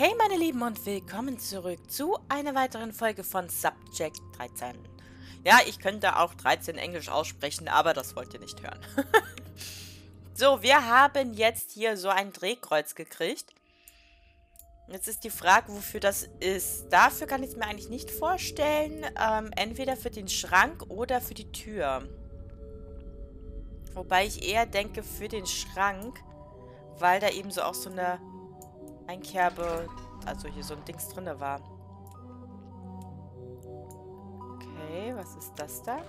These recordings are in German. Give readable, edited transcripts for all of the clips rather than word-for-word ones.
Hey meine Lieben und willkommen zurück zu einer weiteren Folge von Subject 13. Ja, ich könnte auch 13 Englisch aussprechen, aber das wollt ihr nicht hören. So, wir haben jetzt hier so ein Drehkreuz gekriegt. Jetzt ist die Frage, wofür das ist. Dafür kann ich es mir eigentlich nicht vorstellen. Entweder für den Schrank oder für die Tür. Wobei ich eher denke für den Schrank, weil da eben so auch so eine Einkerbe, also hier so ein Dings drin war. Okay, was ist das da?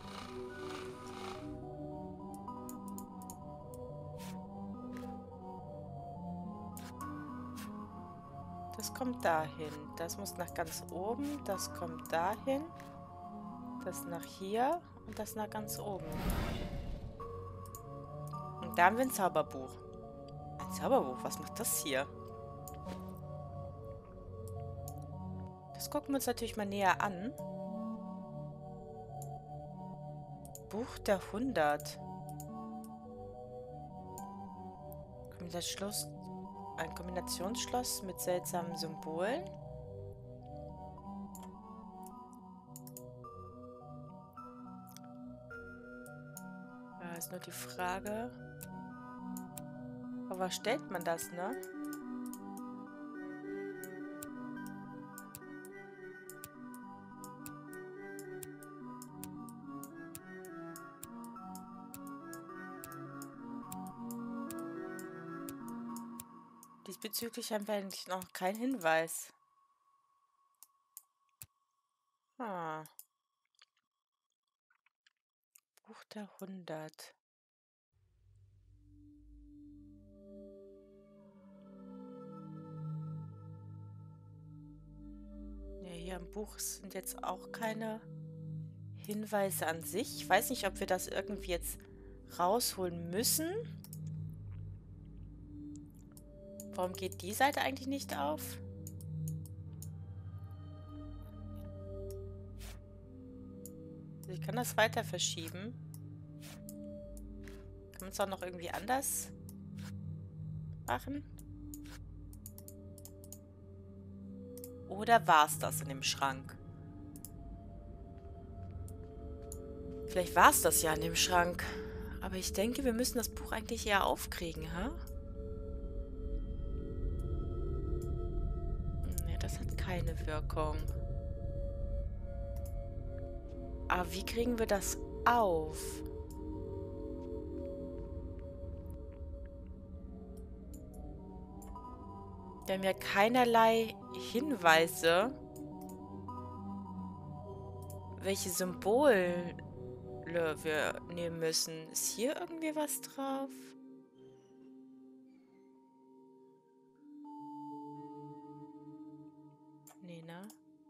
Das kommt dahin. Das muss nach ganz oben. Das kommt dahin. Das nach hier. Und das nach ganz oben. Und da haben wir ein Zauberbuch. Ein Zauberbuch? Was macht das hier? Das gucken wir uns natürlich mal näher an. Buch der 100. Ein Kombinationsschloss mit seltsamen Symbolen. Da ist nur die Frage, auf was stellt man das, ne? Diesbezüglich haben wir eigentlich noch keinen Hinweis. Buch der 100. Ja, hier im Buch sind jetzt auch keine Hinweise an sich. Ich weiß nicht, ob wir das irgendwie jetzt rausholen müssen. Warum geht die Seite eigentlich nicht auf? Ich kann das weiter verschieben. Kann man es auch noch irgendwie anders machen? Oder war es das in dem Schrank? Vielleicht war es das ja in dem Schrank. Aber ich denke, wir müssen das Buch eigentlich eher aufkriegen, hä? Ne, das hat keine Wirkung. Aber wie kriegen wir das auf? Wir haben ja keinerlei Hinweise, welche Symbole wir nehmen müssen. Ist hier irgendwie was drauf? Nee, ne?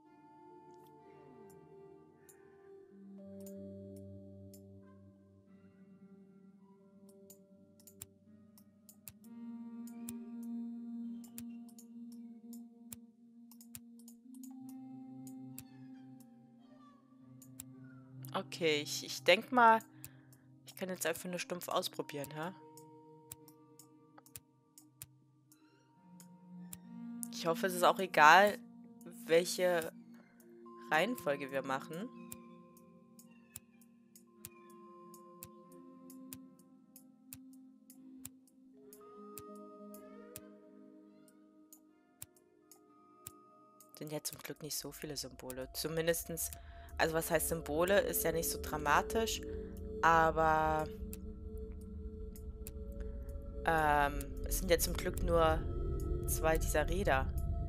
Okay, ich denke mal, ich kann jetzt einfach nur stumpf ausprobieren, hä? Ich hoffe, es ist auch egal, welche Reihenfolge wir machen. Sind ja zum Glück nicht so viele Symbole. Zumindestens, also was heißt Symbole, ist ja nicht so dramatisch, aber es sind ja zum Glück nur 2 dieser Räder.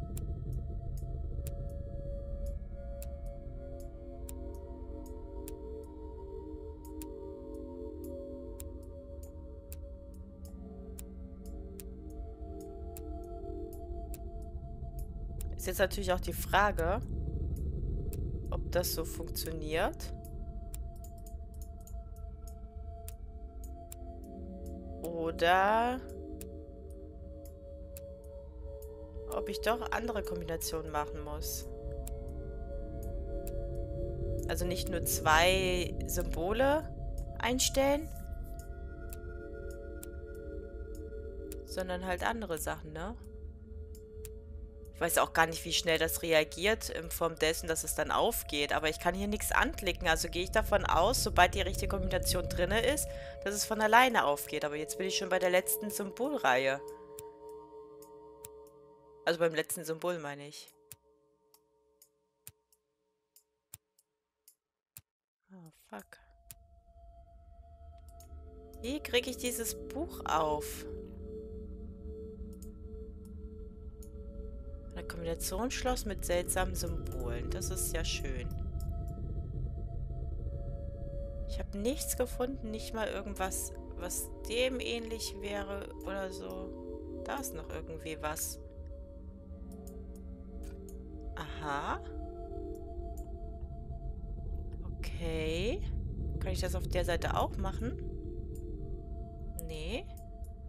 Ist jetzt natürlich auch die Frage, ob das so funktioniert. Oder ob ich doch andere Kombinationen machen muss. Also nicht nur 2 Symbole einstellen, sondern halt andere Sachen, ne? Ich weiß auch gar nicht, wie schnell das reagiert in Form dessen, dass es dann aufgeht. Aber ich kann hier nichts anklicken. Also gehe ich davon aus, sobald die richtige Kombination drin ist, dass es von alleine aufgeht. Aber jetzt bin ich schon bei der letzten Symbolreihe. Also beim letzten Symbol meine ich. Oh, fuck. Wie kriege ich dieses Buch auf? Ein Kombinationsschloss mit seltsamen Symbolen. Das ist ja schön. Ich habe nichts gefunden, nicht mal irgendwas, was dem ähnlich wäre oder so. Da ist noch irgendwie was. Aha. Okay. Kann ich das auf der Seite auch machen? Nee.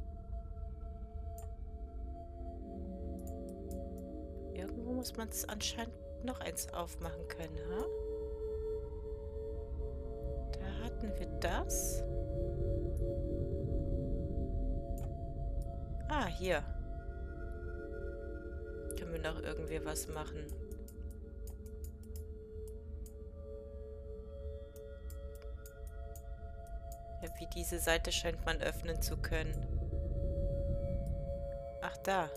Irgendwo muss man es anscheinend noch eins aufmachen können, ha? Da hatten wir das. Ah, hier. Können wir noch irgendwie was machen? Ja, wie diese Seite scheint man öffnen zu können. Ach, da.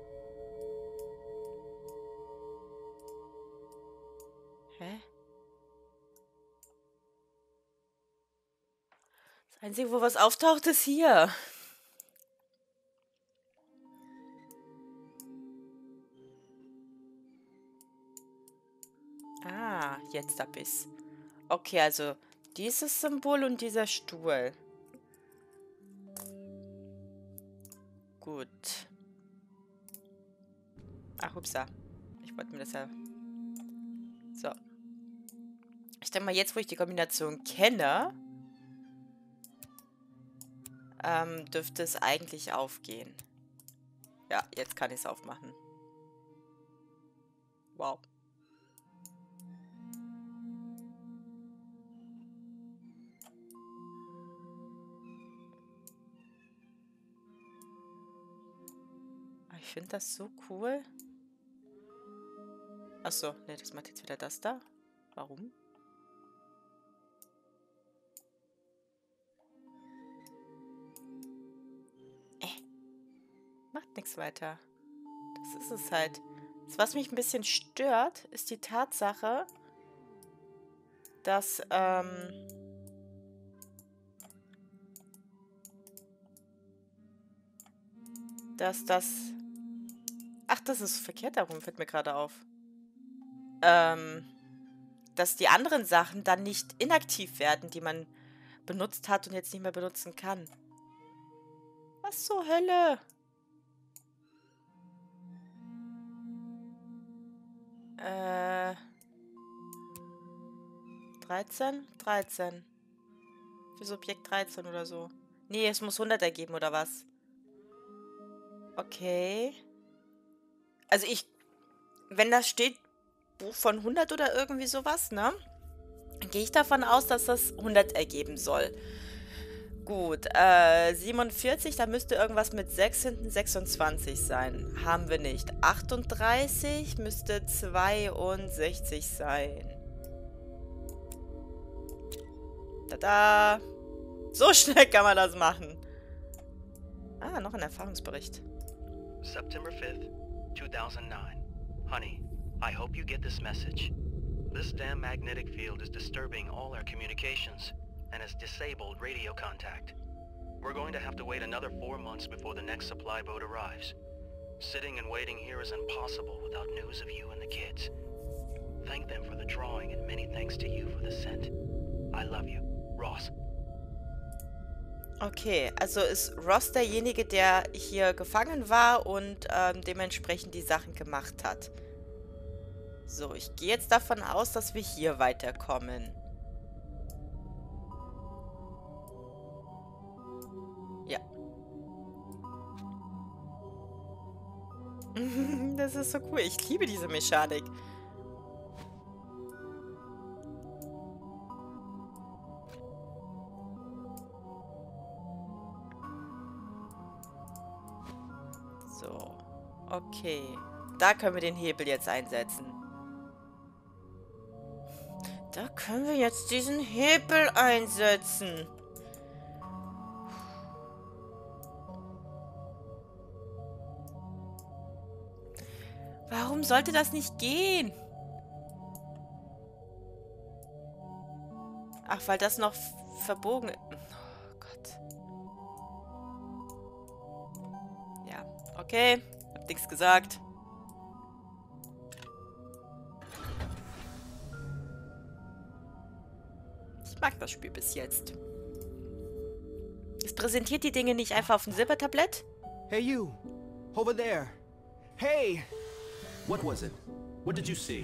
Hä? Das Einzige, wo was auftaucht, ist hier. Ah, jetzt hab ich's. Okay, also dieses Symbol und dieser Stuhl. Gut. Ach, upsa. Ich wollte mir das ja... So. Ich denke mal, jetzt, wo ich die Kombination kenne, dürfte es eigentlich aufgehen. Ja, jetzt kann ich es aufmachen. Wow. Ich finde das so cool. Achso, ne, das macht jetzt wieder das da. Warum? Macht nichts weiter. Das ist es halt. Das, was mich ein bisschen stört, ist die Tatsache, dass, dass das... Ach, das ist verkehrt darum, fällt mir gerade auf. Dass die anderen Sachen dann nicht inaktiv werden, die man benutzt hat und jetzt nicht mehr benutzen kann. Was zur Hölle? 13? 13. Für Subjekt 13 oder so. Nee, es muss 100 ergeben, oder was? Okay. Also wenn da steht Buch von 100 oder irgendwie sowas, ne? Dann gehe ich davon aus, dass das 100 ergeben soll. Gut, 47, da müsste irgendwas mit 6 hinten 26 sein. Haben wir nicht. 38 müsste 62 sein. Tada! So schnell kann man das machen. Ah, noch ein Erfahrungsbericht. September 5th, 2009. Honey, I hope you get this message. This damn magnetic field is disturbing all our communications and has disabled radio contact. We're going to have to wait another 4 months before the next supply boat arrives. Sitting and waiting here is impossible without news of you and the kids. Thank them for the drawing and many thanks to you for the scent. I love you, Ross. Okay, also ist Ross derjenige, der hier gefangen war und dementsprechend die Sachen gemacht hat. So, ich gehe jetzt davon aus, dass wir hier weiterkommen. Ja. Das ist so cool. Ich liebe diese Mechanik. So. Okay. Da können wir den Hebel jetzt einsetzen. Da können wir jetzt diesen Hebel einsetzen. Warum sollte das nicht gehen? Ach, weil das noch verbogen ist. Oh Gott. Ja, okay. Hab nichts gesagt. Ich mag das Spiel bis jetzt. Es präsentiert die Dinge nicht einfach auf dem Silbertablett. Hey you, over there. Hey! What was it? What did you see?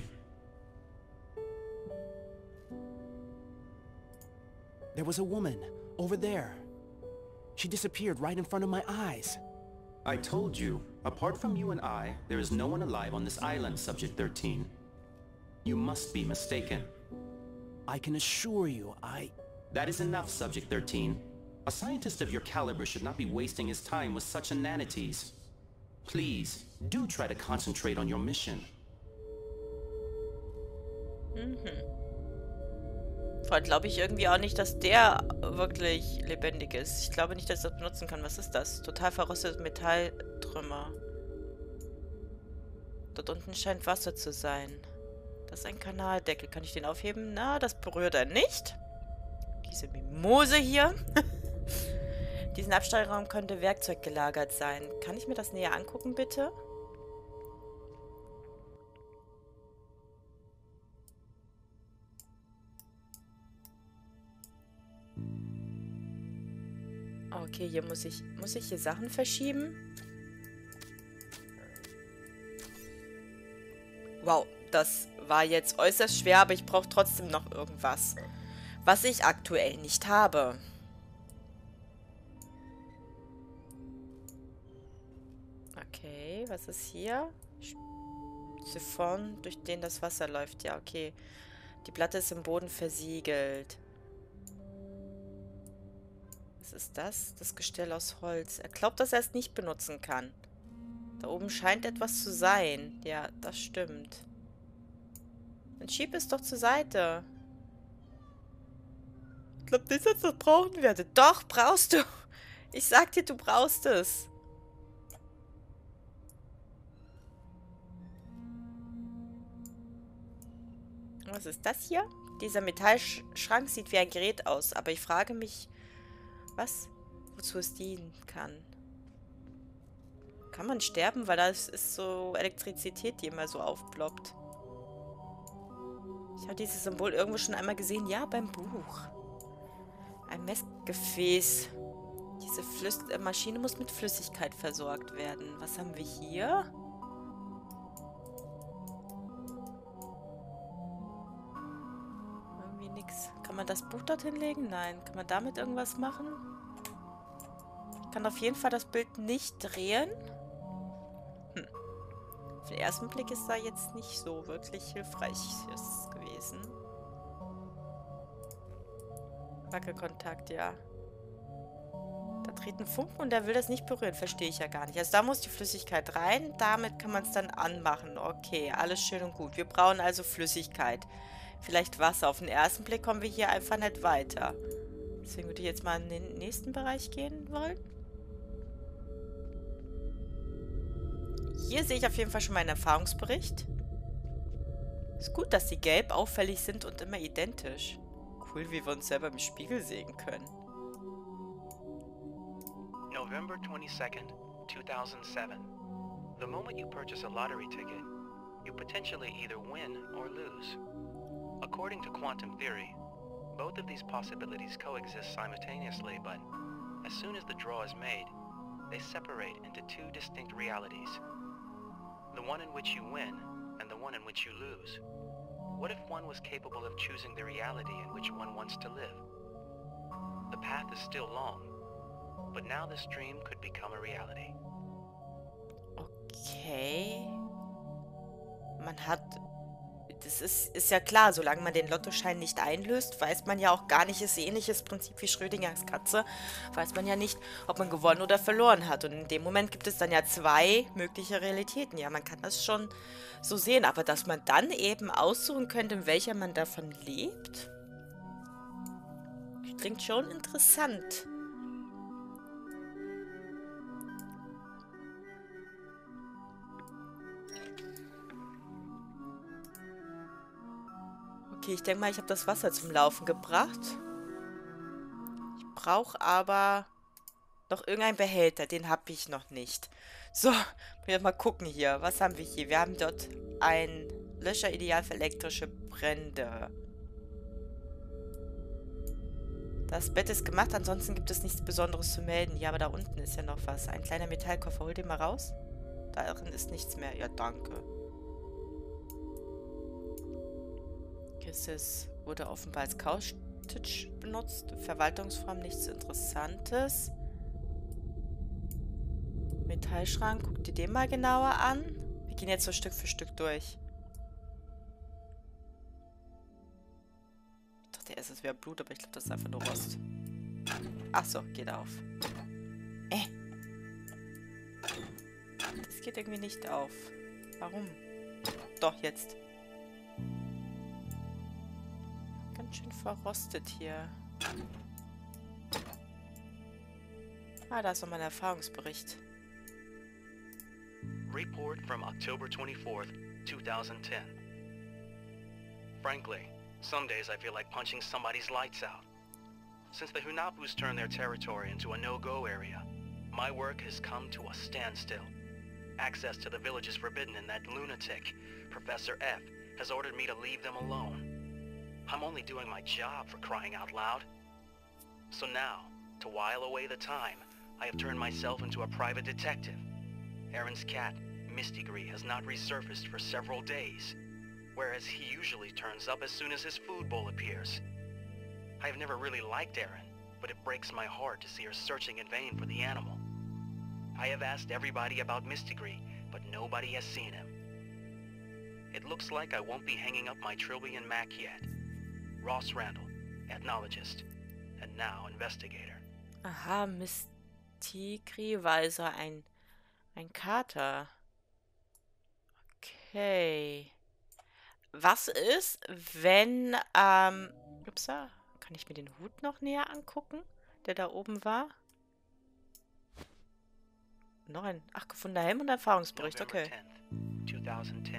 There was a woman, over there. She disappeared right in front of my eyes. I told you, apart from you and I, there is no one alive on this island, Subject 13. You must be mistaken. I can assure you, That is enough, Subject 13. A scientist of your caliber should not be wasting his time with such inanities. Please, do try to concentrate on your mission. Vor allem glaube ich irgendwie auch nicht, dass der wirklich lebendig ist. Ich glaube nicht, dass ich das benutzen kann. Was ist das? Total verrostetes Metalltrümmer. Dort unten scheint Wasser zu sein. Das ist ein Kanaldeckel. Kann ich den aufheben? Na, das berührt er nicht. Diese Mimose hier. Diesen Abstellraum könnte Werkzeug gelagert sein. Kann ich mir das näher angucken, bitte? Okay, hier muss ich hier Sachen verschieben? Wow, das war jetzt äußerst schwer, aber ich brauche trotzdem noch irgendwas, was ich aktuell nicht habe. Okay, was ist hier? Siphon, durch den das Wasser läuft. Ja, okay. Die Platte ist im Boden versiegelt. Was ist das? Das Gestell aus Holz. Er glaubt, dass er es nicht benutzen kann. Da oben scheint etwas zu sein. Ja, das stimmt. Dann schieb es doch zur Seite. Ich glaube nicht, dass ich das brauchen werde. Doch, brauchst du. Ich sag dir, du brauchst es. Was ist das hier? Dieser Metallschrank sieht wie ein Gerät aus, aber ich frage mich, wozu es dienen kann. Kann man sterben? Weil das ist so Elektrizität, die immer so aufploppt. Ich habe dieses Symbol irgendwo schon einmal gesehen. Ja, beim Buch. Ein Messgefäß. Diese Maschine muss mit Flüssigkeit versorgt werden. Was haben wir hier? Irgendwie nichts. Kann man das Buch dorthin legen? Nein. Kann man damit irgendwas machen? Ich kann auf jeden Fall das Bild nicht drehen. Auf den ersten Blick ist da jetzt nicht so wirklich hilfreich gewesen. Wackelkontakt, ja. Da treten Funken und er will das nicht berühren. Verstehe ich ja gar nicht. Also da muss die Flüssigkeit rein. Damit kann man es dann anmachen. Okay, alles schön und gut. Wir brauchen also Flüssigkeit. Vielleicht Wasser. Auf den ersten Blick kommen wir hier einfach nicht weiter. Deswegen würde ich jetzt mal in den nächsten Bereich gehen wollen. Hier sehe ich auf jeden Fall schon meinen Erfahrungsbericht. Ist gut, dass die gelb auffällig sind und immer identisch. Cool, wie wir uns selber im Spiegel sehen können. November 22nd, 2007. The moment you purchase a lottery ticket, you potentially either win or lose. According to quantum theory, both of these possibilities coexist simultaneously, but as soon as the draw is made, they separate into two distinct realities. The one in which you win, and the one in which you lose. What if one was capable of choosing the reality in which one wants to live? The path is still long, but now this dream could become a reality. Okay. Man hat das ist ja klar, solange man den Lottoschein nicht einlöst, weiß man ja auch gar nicht, ist ähnliches Prinzip wie Schrödingers Katze, weiß man ja nicht, ob man gewonnen oder verloren hat. Und in dem Moment gibt es dann ja zwei mögliche Realitäten. Ja, man kann das schon so sehen, aber dass man dann eben aussuchen könnte, in welcher man davon lebt, klingt schon interessant. Okay, ich denke mal, ich habe das Wasser zum Laufen gebracht. Ich brauche aber noch irgendeinen Behälter. Den habe ich noch nicht. So, wir mal gucken hier. Was haben wir hier? Wir haben dort ein Löscher ideal für elektrische Brände. Das Bett ist gemacht, ansonsten gibt es nichts Besonderes zu melden. Ja, aber da unten ist ja noch was. Ein kleiner Metallkoffer. Hol den mal raus. Darin ist nichts mehr. Ja, danke. Es wurde offenbar als Couchtisch benutzt. Verwaltungsform, nichts Interessantes. Metallschrank, guck dir den mal genauer an. Wir gehen jetzt so Stück für Stück durch. Ich dachte erst, es wäre Blut, aber ich glaube, das ist einfach nur Rost. Ach so, geht auf. Das geht irgendwie nicht auf. Warum? Doch, jetzt. Ganz schön verrostet hier. Ah, da ist nochmal ein Erfahrungsbericht. Report from October 24th, 2010. Frankly, some days I feel like punching somebody's lights out. Since the Hunapus turned their territory into a no-go area, my work has come to a standstill. Access to the village is forbidden and that lunatic, Professor F, has ordered me to leave them alone. I'm only doing my job, for crying out loud. So now, to while away the time, I have turned myself into a private detective. Aaron's cat, Mistigris, has not resurfaced for several days, whereas he usually turns up as soon as his food bowl appears. I have never really liked Aaron, but it breaks my heart to see her searching in vain for the animal. I have asked everybody about Mistigris, but nobody has seen him. It looks like I won't be hanging up my Trillian Mac yet. Ross Randall, ethnologist, and now investigator. Aha, Mistigris war also ein Kater. Okay. Was ist, wenn, upsa, kann ich mir den Hut noch näher angucken, der da oben war? Noch ein, gefundener Helm und Erfahrungsbericht, okay. November 10th,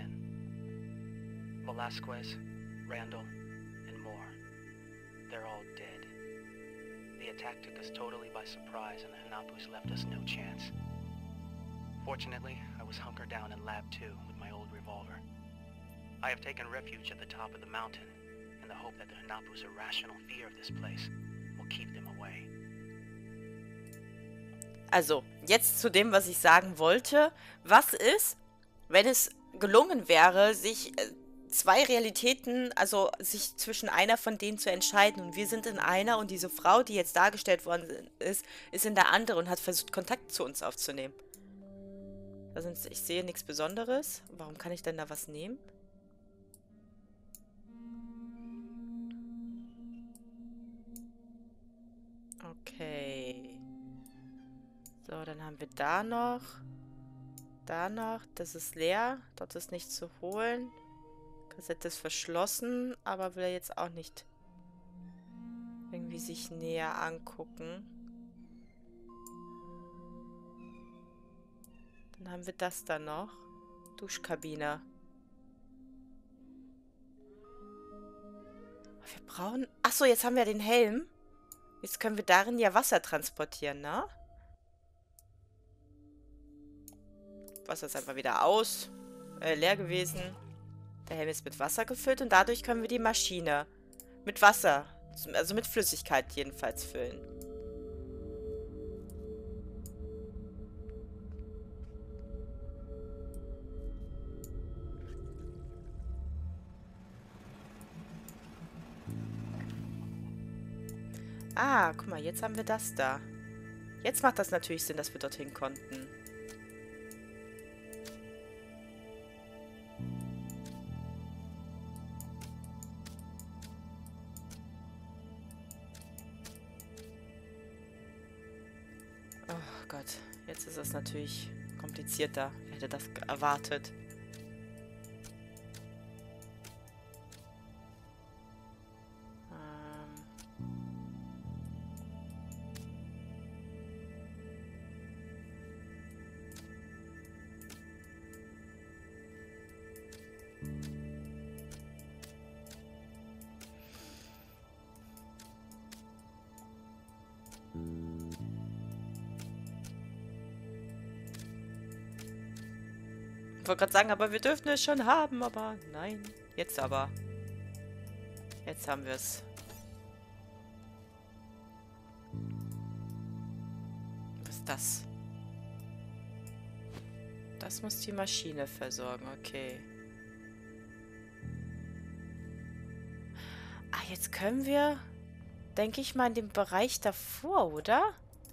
2010. Velasquez, Randall, and more. They're all dead. The attack took us totally by surprise and the Hunapus left us no chance. Fortunately, I was hunkered down in Lab 2 with my old revolver. I have taken refuge at the top of the mountain in the hope that the Hunapus' irrational fear of this place will keep them away. Also, jetzt zu dem, was ich sagen wollte. Was ist, wenn es gelungen wäre, sich zwei Realitäten, also sich zwischen einer von denen zu entscheiden und wir sind in einer und diese Frau, die jetzt dargestellt worden ist in der anderen und hat versucht, Kontakt zu uns aufzunehmen. Also ich sehe nichts Besonderes. Warum kann ich denn da was nehmen? Okay. So, dann haben wir da noch. Da noch. Das ist leer. Dort ist nichts zu holen. Kassette ist verschlossen, aber will er jetzt auch nicht irgendwie sich näher angucken. Dann haben wir das da noch. Duschkabine. Wir brauchen... Achso, jetzt haben wir den Helm. Jetzt können wir darin ja Wasser transportieren, ne? Wasser ist einfach wieder aus. Leer gewesen. Der Helm ist mit Wasser gefüllt und dadurch können wir die Maschine mit Wasser, also mit Flüssigkeit jedenfalls füllen. Ah, guck mal, jetzt haben wir das da. Jetzt macht das natürlich Sinn, dass wir dorthin konnten. Gott, jetzt ist es natürlich komplizierter. Wer hätte das erwartet? Ich wollte gerade sagen, aber wir dürften es schon haben, aber nein. Jetzt aber. Jetzt haben wir es. Was ist das? Das muss die Maschine versorgen, okay. Ah, jetzt können wir, denke ich mal, in dem Bereich davor, oder?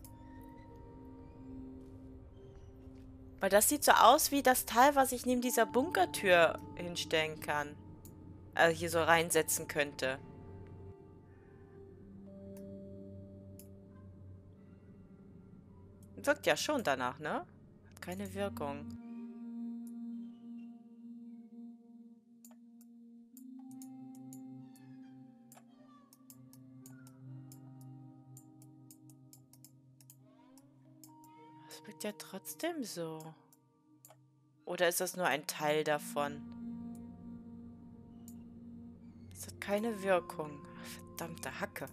Weil das sieht so aus wie das Teil, was ich neben dieser Bunkertür hinstellen kann. Also hier so reinsetzen könnte. Wirkt ja schon danach, ne? Hat keine Wirkung. Das wirkt ja trotzdem so. Oder ist das nur ein Teil davon? Das hat keine Wirkung. Verdammte Hacke.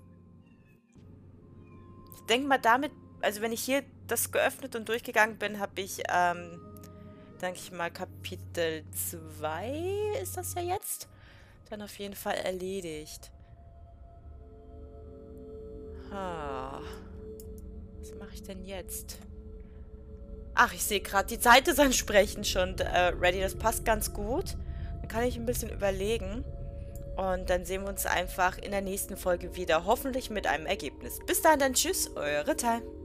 Ich denke mal damit, also wenn ich hier das geöffnet und durchgegangen bin, habe ich, denke ich mal, Kapitel 2 ist das ja jetzt, dann auf jeden Fall erledigt. Was mache ich denn jetzt? Ach, ich sehe gerade, die Zeit ist ansprechend schon ready. Das passt ganz gut. Dann kann ich ein bisschen überlegen. Und dann sehen wir uns einfach in der nächsten Folge wieder. Hoffentlich mit einem Ergebnis. Bis dann, dann tschüss, eure Time.